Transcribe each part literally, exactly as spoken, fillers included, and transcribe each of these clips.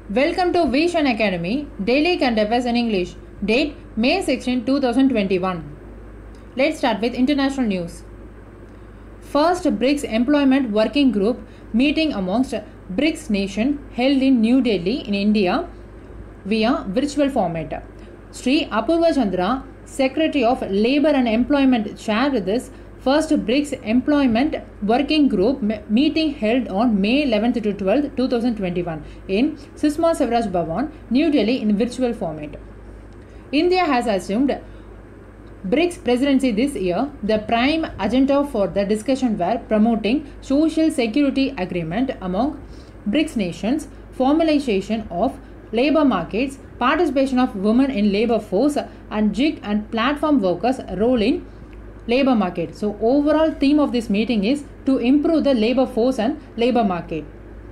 Welcome to Vision Academy, Daily Current Affairs in English. Date May sixteenth, twenty twenty-one. Let's start with international news. First BRICS Employment Working Group meeting amongst BRICS nations held in New Delhi in India via virtual format. Sri Apurva Chandra, Secretary of Labour and Employment, shared this first BRICS Employment Working Group meeting held on May eleventh to twelfth, twenty twenty-one in Sushma Swaraj Bhavan, New Delhi in virtual format. India has assumed BRICS presidency this year. The prime agenda for the discussion were promoting social security agreement among BRICS nations, formalization of labour markets, participation of women in labour force, and gig and platform workers' role in labour market. So overall theme of this meeting is to improve the labour force and labour market.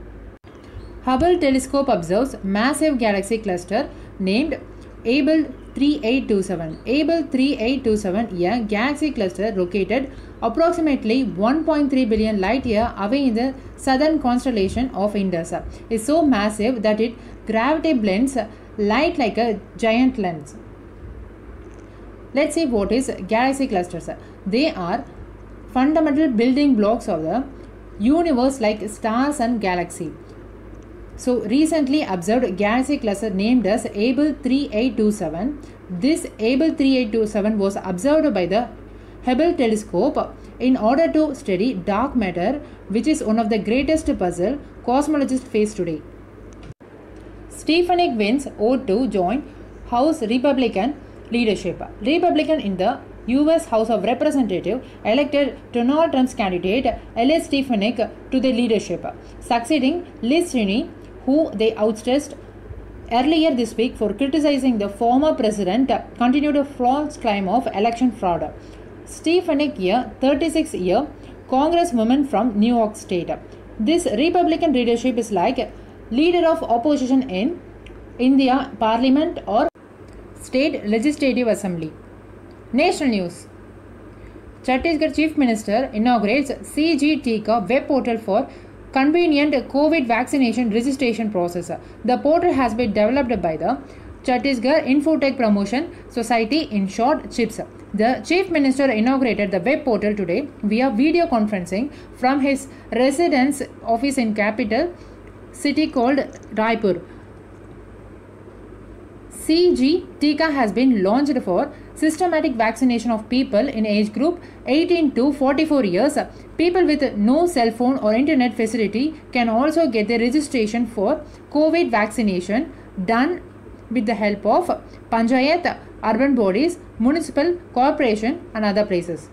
Hubble telescope observes massive galaxy cluster named Abell thirty-eight twenty-seven. Abell thirty-eight twenty-seven, a galaxy cluster located approximately one point three billion light year away in the southern constellation of Indus, is so massive that its gravity blends light like a giant lens. Let's see what is galaxy clusters. They are fundamental building blocks of the universe like stars and galaxy. So recently observed galaxy cluster named as Abell thirty-eight twenty-seven. This Abell thirty-eight twenty-seven was observed by the Hubble telescope in order to study dark matter, which is one of the greatest puzzle cosmologists face today. Stefanik wins vote to join House Republican leadership. Republican in the U S House of Representatives elected Donald Trump's candidate Ellis Stefanik to the leadership, succeeding Liz Cheney, who they outstressed earlier this week for criticizing the former president, continued a false claim of election fraud. Stefanik, a thirty-six-year congresswoman from New York State. This Republican leadership is like leader of opposition in India Parliament or State Legislative Assembly. National news. Chhattisgarh Chief Minister inaugurates C G Tika web portal for convenient COVID vaccination registration process. The portal has been developed by the Chhattisgarh Infotech Promotion Society, in short CHIPS. The Chief Minister inaugurated the web portal today via video conferencing from his residence office in capital city called Raipur. C G Tika has been launched for systematic vaccination of people in age group eighteen to forty-four years. People with no cell phone or internet facility can also get their registration for COVID vaccination done with the help of Panchayat, urban bodies, municipal corporation and other places.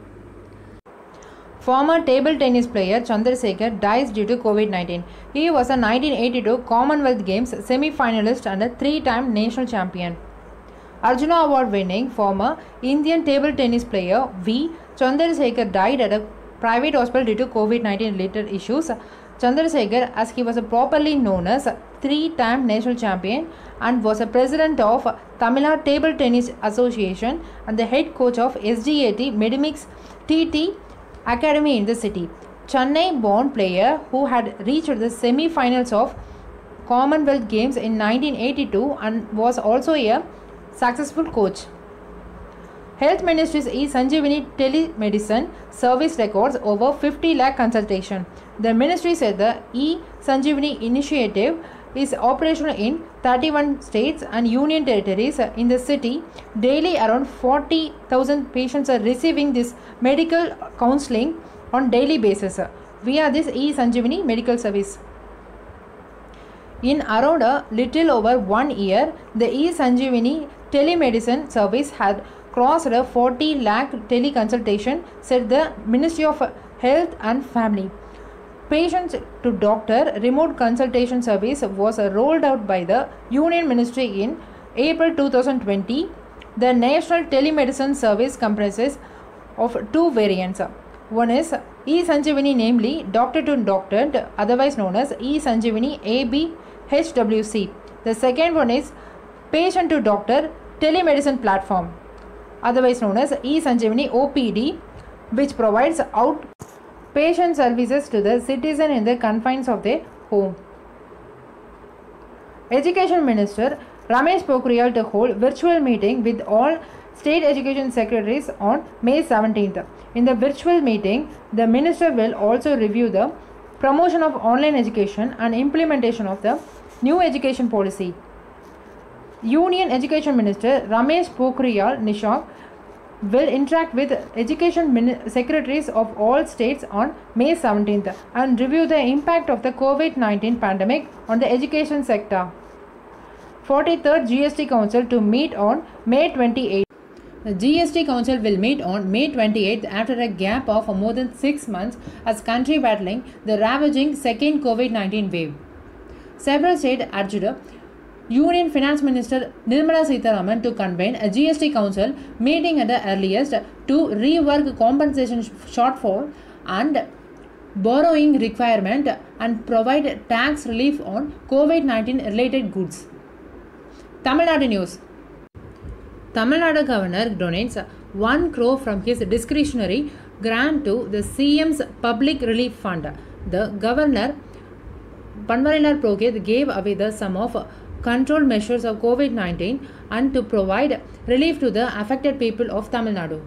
Former table tennis player Chandrasekhar dies due to COVID nineteen. He was a nineteen eighty-two Commonwealth Games semi-finalist and a three-time national champion. Arjuna Award winning former Indian table tennis player V. Chandrasekhar died at a private hospital due to COVID nineteen related issues. Chandrasekhar, as he was properly known as three-time national champion and was a president of Tamil Nadu Table Tennis Association and the head coach of S D A T Medimix T T Academy in the city. Chennai-born player who had reached the semi-finals of Commonwealth Games in nineteen eighty-two and was also a successful coach. Health Ministry's e-Sanjeevani telemedicine service records over fifty lakh consultation. The ministry said the e-Sanjeevani initiative is operational in thirty-one states and union territories. In the city, daily around forty thousand patients are receiving this medical counseling on daily basis via this e-Sanjeevani medical service. In around a little over one year, the e-Sanjeevani telemedicine service had crossed forty lakh teleconsultation, said the Ministry of Health and Family. Patient to doctor remote consultation service was rolled out by the Union Ministry in April two thousand twenty. The National Telemedicine Service comprises of two variants. One is e-Sanjeevani, namely doctor to doctor, otherwise known as e-Sanjeevani A B H W C. The second one is patient to doctor telemedicine platform, otherwise known as e-Sanjeevani O P D, which provides outpatient services to the citizen in the confines of their home. Education Minister Ramesh Pokhriyal to hold virtual meeting with all state education secretaries on May seventeenth. In the virtual meeting, the minister will also review the promotion of online education and implementation of the new education policy. Union Education Minister Ramesh Pokhriyal Nishank will interact with education secretaries of all states on May seventeenth and review the impact of the COVID nineteen pandemic on the education sector. forty-third G S T Council to meet on May twenty-eighth. The G S T Council will meet on May twenty-eighth after a gap of more than six months as country battling the ravaging second COVID nineteen wave. Several states urged Union Finance Minister Nirmala Sitharaman to convene a G S T Council meeting at the earliest to rework compensation shortfall and borrowing requirement and provide tax relief on COVID nineteen related goods. Tamil Nadu News. Tamil Nadu Governor donates one crore from his discretionary grant to the C M's Public Relief Fund. The Governor Banwarilaal Purohit gave away the sum of control measures of COVID nineteen and to provide relief to the affected people of Tamil Nadu.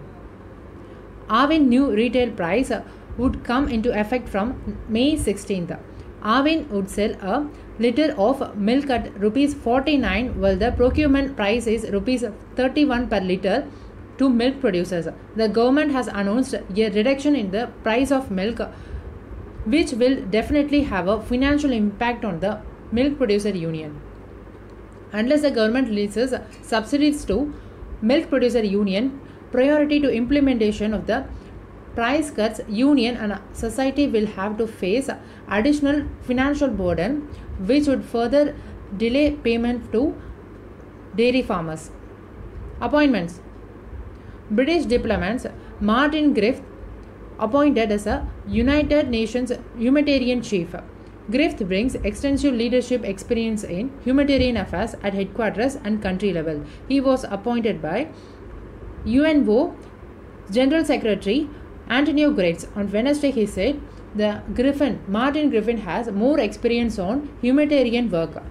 Avin new retail price would come into effect from May sixteenth. Avin would sell a liter of milk at rupees forty-nine while the procurement price is rupees thirty-one per liter to milk producers. The government has announced a reduction in the price of milk, which will definitely have a financial impact on the milk producer union. Unless the government releases subsidies to milk producer union, priority to implementation of the price cuts, union and society will have to face additional financial burden, which would further delay payment to dairy farmers. Appointments. British diplomats Martin Griffith appointed as a United Nations humanitarian chief. Griffith brings extensive leadership experience in humanitarian affairs at headquarters and country level. He was appointed by U N O General Secretary Antonio Guterres. On Wednesday, he said the Griffin, Martin Griffin has more experience on humanitarian work.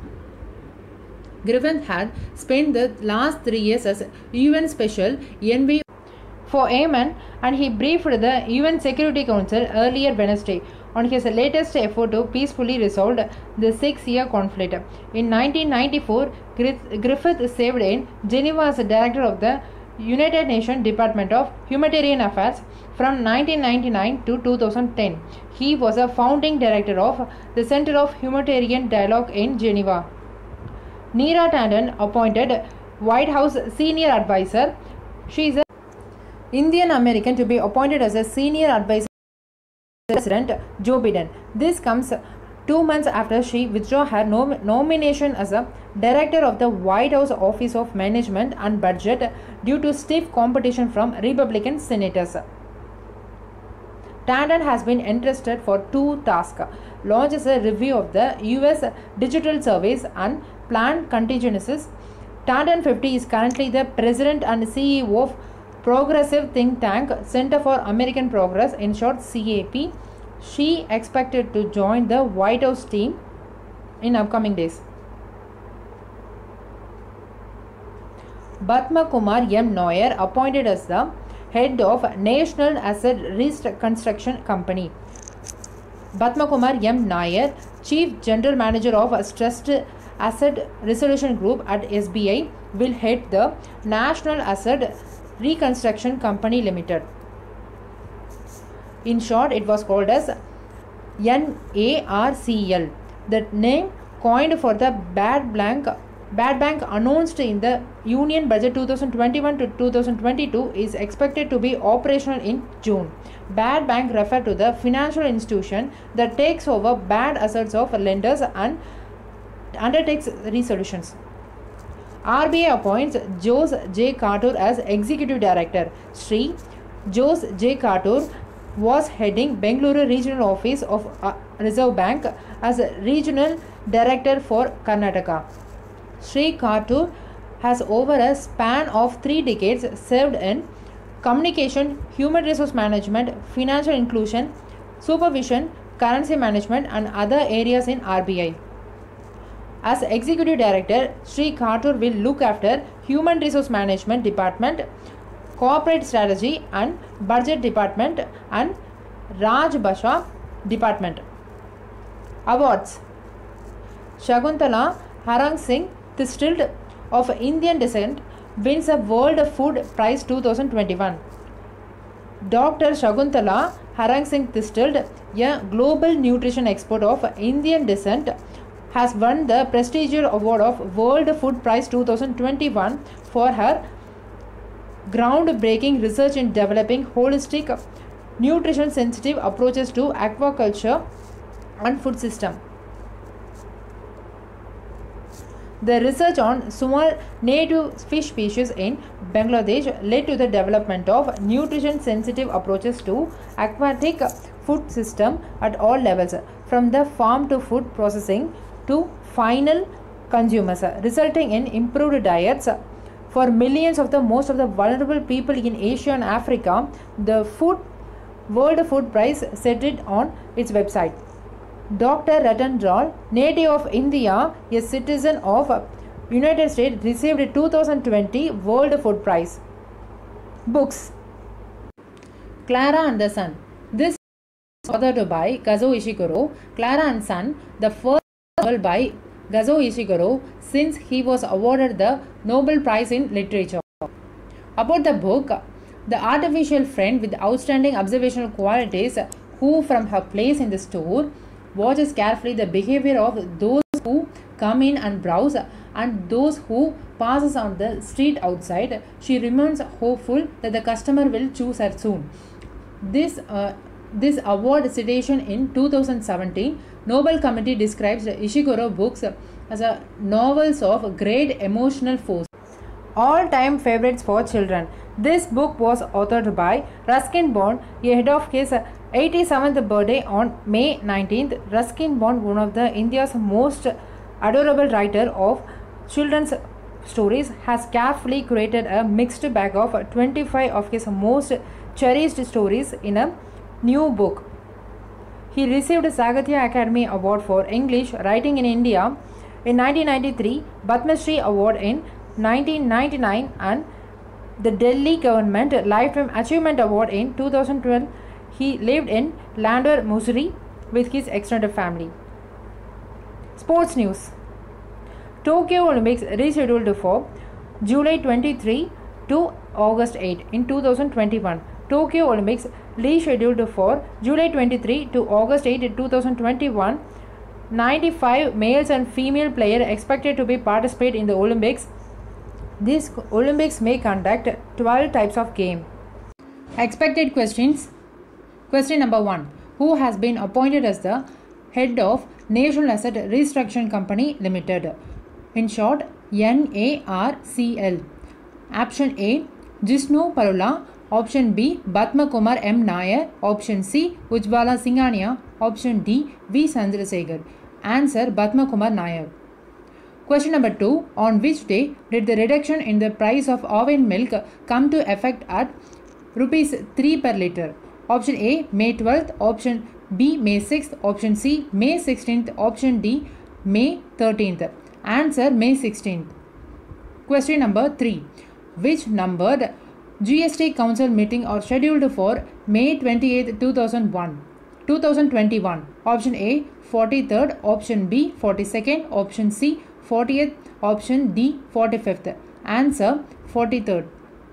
Griffin had spent the last three years as U N Special Envoy for Yemen, and he briefed the U N Security Council earlier Wednesday on his latest effort to peacefully resolve the six-year conflict. In nineteen ninety-four, Griffith served in Geneva as director of the United Nations Department of Humanitarian Affairs from nineteen ninety-nine to two thousand ten. He was a founding director of the Center of Humanitarian Dialogue in Geneva. Neera Tanden appointed White House senior advisor. She is an Indian American to be appointed as a senior advisor to President Joe Biden. This comes two months after she withdrew her nom nomination as a director of the White House Office of Management and Budget due to stiff competition from Republican senators. Tanden has been entrusted for two tasks: launches a review of the U S digital surveys and planned contingencies. Tanden fifty is currently the president and C E O of progressive think tank Center for American Progress, in short C A P. She expected to join the White House team in upcoming days. Batma Kumar M. Nair appointed as the head of National Asset Reconstruction Company. Batma Kumar M. Nair, Chief General Manager of Stressed Asset Resolution Group at S B I, will head the National Asset Reconstruction Company Limited. In short, it was called as N A R C L. The name coined for the Bad Bank, Bad Bank announced in the Union Budget twenty twenty-one to twenty twenty-two is expected to be operational in June. Bad Bank refer to the financial institution that takes over bad assets of lenders and undertakes resolutions. R B I appoints Jose J. Carter as Executive Director. Sri Jose J. Carter was heading Bengaluru Regional Office of uh, Reserve Bank as Regional Director for Karnataka. Sri Carter has over a span of three decades served in communication, human resource management, financial inclusion, supervision, currency management and other areas in R B I. As Executive Director, Sri Khatur will look after Human Resource Management Department, Corporate Strategy and Budget Department and Raj Bhasha Department. Awards. Shakuntala Harang Singh Thistled of Indian descent wins a World Food Prize twenty twenty-one. Doctor Shakuntala Harang Singh Thistled, a global nutrition expert of Indian descent, has won the prestigious award of World Food Prize twenty twenty-one for her groundbreaking research in developing holistic, nutrition-sensitive approaches to aquaculture and food system. The research on small native fish species in Bangladesh led to the development of nutrition-sensitive approaches to aquatic food system at all levels, from the farm to food processing to final consumers, resulting in improved diets for millions of the most of the vulnerable people in Asia and Africa. The Food World Food Prize said it on its website. Doctor Ratan Jal, native of India, a citizen of United States, received twenty twenty World Food Prize. Books. Clara and the Sun. This is authored by Kazuo Ishiguro. Clara and Son, the first novel by Kazuo Ishiguro since he was awarded the Nobel Prize in Literature. About the book, the artificial friend with outstanding observational qualities who, from her place in the store, watches carefully the behavior of those who come in and browse and those who passes on the street outside. She remains hopeful that the customer will choose her soon. This uh, this award citation in two thousand seventeen, Nobel Committee describes the Ishiguro books as a novels of great emotional force. All-time favorites for children. This book was authored by Ruskin Bond ahead of his eighty-seventh birthday on May nineteenth. Ruskin Bond, one of the India's most adorable writer of children's stories, has carefully created a mixed bag of twenty-five of his most cherished stories in a new book. He received Sagatya Academy Award for English Writing in India in nineteen ninety-three, Padma Shri Award in nineteen ninety-nine and the Delhi Government Lifetime Achievement Award in two thousand twelve. He lived in Landour, Missouri with his extended family. Sports news. Tokyo Olympics rescheduled for July twenty-third to August eighth in two thousand twenty-one. Tokyo Olympics rescheduled for July twenty-third to August eighth, two thousand twenty-one. ninety-five males and female players expected to be participate in the Olympics. These Olympics may conduct twelve types of game. Expected questions. Question number one. Who has been appointed as the head of National Asset Restructuring Company Limited? In short, N A R C L. Option A, Jishnu Parula. Option B, Padma Kumar M. Nair. Option C, Ujjwala Singhania. Option D, V. Chandrasekhar. Answer, Padma Kumar Nair. Question number two. On which day did the reduction in the price of almond milk come to effect at rupees three per litre? Option A, May twelfth. Option B, May sixth. Option C, May sixteenth. Option D, May thirteenth. Answer, May sixteenth. Question number three. Which numbered G S T Council meeting are scheduled for May twenty-eighth, two thousand one, two thousand twenty-one? Option A, forty-third. Option B, forty-second. Option C, fortieth. Option D, forty-fifth. Answer, forty-third.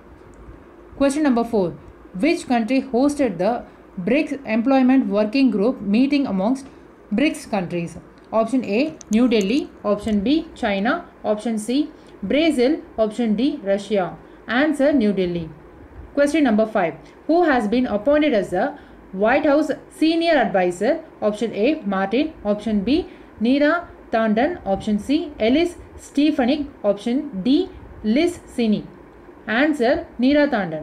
Question number four. Which country hosted the BRICS Employment Working Group meeting amongst BRICS countries? Option A, New Delhi. Option B, China. Option C, Brazil. Option D, Russia. Answer, New Delhi. Question number five. Who has been appointed as the White House Senior Advisor? Option A, Martin. Option B, Neera Tanden. Option C, Ellis Stefanik. Option D, Liz Cheney. Answer, Neera Tanden.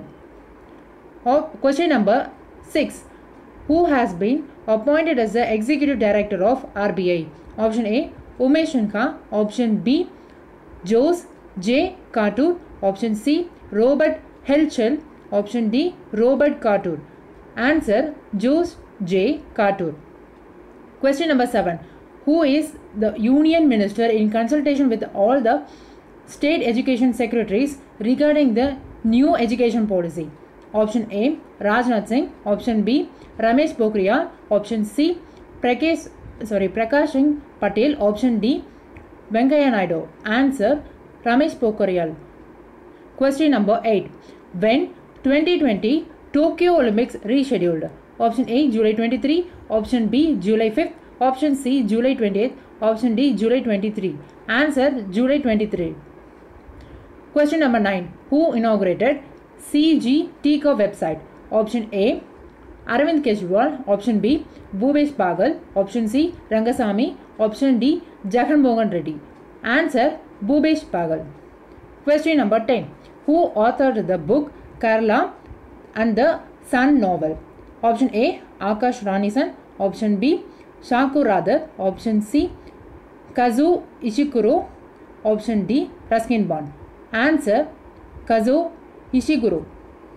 Question number six. Who has been appointed as the Executive Director of R B I? Option A, Umesh Shankha. Option B, Jose J. Khatur. Option C, Robert Helchel. Option D, Robert Khatur. Answer, Jose J. Khatur. Question number seven. Who is the Union Minister in consultation with all the state education secretaries regarding the new education policy? Option A, Rajnath Singh. Option B, Ramesh Pokhriyal. Option C, Prakash, sorry, Prakash Singh Patel. Option D, Venkaiah Naidu. Answer, Ramesh Pokhriyal. Question number eight. When twenty twenty Tokyo Olympics rescheduled? Option A, July twenty-third. Option B, July fifth. Option C, July twenty-eighth. Option D, July twenty-third. Answer, July twenty-third. Question number nine. Who inaugurated C G T C A website? Option A, Arvind Kejriwal. Option B, Bhupesh Bagal. Option C, Rangasamy. Option D, Jagan Mohan Reddy. Answer, Bhupesh Bagal. Question number ten. Who authored the book Kerala and the Sun novel? Option A, Akash Ranisan. Option B, Shakur Radar. Option C, Kazuo Ishiguro. Option D, Ruskin Bond. Answer, Kazuo Ishiguro.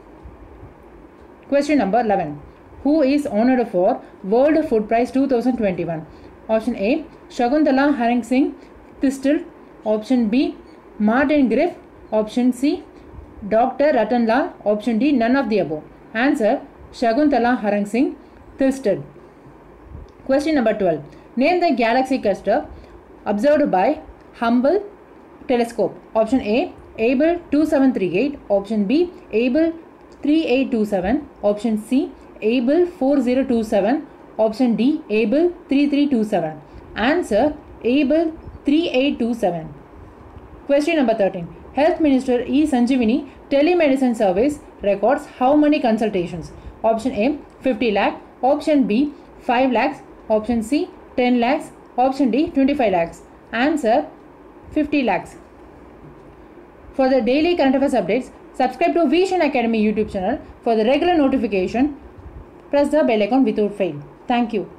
Question number eleven. Who is honored for World Food Prize twenty twenty-one? Option A, Shakuntala Haring Singh Thistle. Option B, Martin Griff. Option C, Doctor Ratan Lal. Option D, none of the above. Answer, Shakuntala Haring Singh Thistle. Question number twelve. Name the galaxy cluster observed by Hubble telescope. Option A, Abell two seven three eight. Option B, Abell three eight two seven. Option C, Abell four zero two seven. Option D, Abell three three two seven. Answer, Abell three eight two seven. Question number thirteen. Health Minister E. Sanjeevani telemedicine service records how many consultations? Option A, fifty lakh. Option B, five lakhs. Option C, ten lakhs. Option D, twenty-five lakhs. Answer, fifty lakhs. For the daily current affairs updates, subscribe to Vision Academy YouTube channel. For the regular notification, press the bell icon without fail. Thank you.